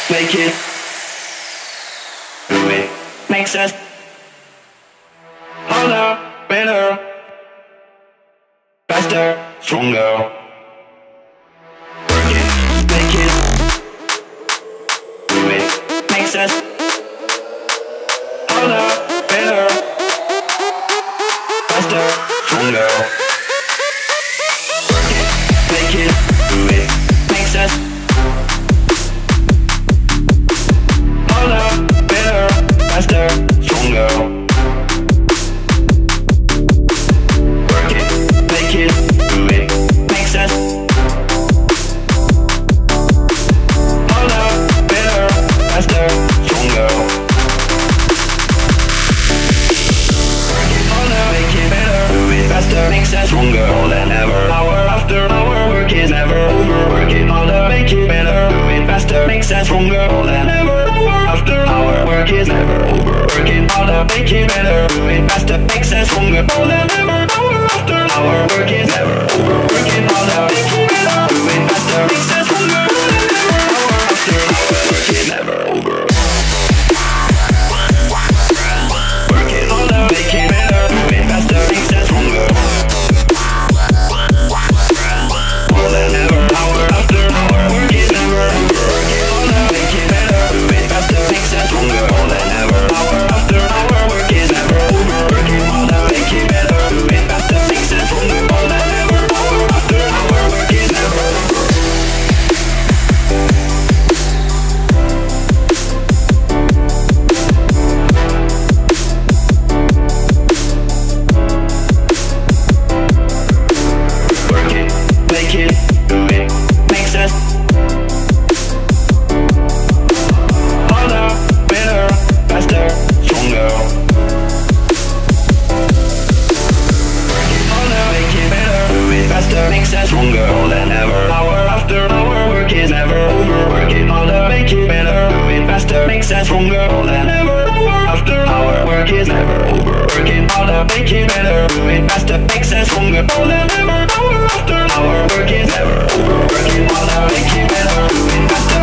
make it, do it, makes us harder, better, faster, stronger. Work it, make it, do it, makes us harder, better, faster, stronger. Work it, make it, do it, makes us harder, better, faster, stronger. Work it, make it, do it, makes us harder, better, faster, stronger. Work it harder, make it better, do it faster, makes us stronger. More than ever, hour after hour, work is never over. Work it harder, make it better, do it faster, makes us stronger. More than ever, hour after hour, work is never over. Work it harder, make it better, do it faster, makes us stronger. More than ever, hour after hour, work is never over. Work it harder, make it better, do it faster, makes us stronger. More than ever, hour after hour, work is never over. Work it harder, make it better, do it faster, makes us stronger. More than ever, hour after hour, work is never over. Work it harder, make it better, do it faster, makes us stronger. More than ever, hour after hour, work is never over. Work it harder, make it better, do it faster, makes us stronger. More than ever, hour after hour, work is never over. Work it, make it, do it, makes us harder, better, faster, stronger. Work it harder, make it better, do it faster, makes us stronger. More than ever, hour after hour, work is never over. Work it harder, make it better, do it faster, makes us stronger. More than ever, hour after hour, work is never over. Work it harder, make it better, do it faster, makes us stronger. More than ever, hour after hour, work is never over. Work it harder, make it better, do it faster.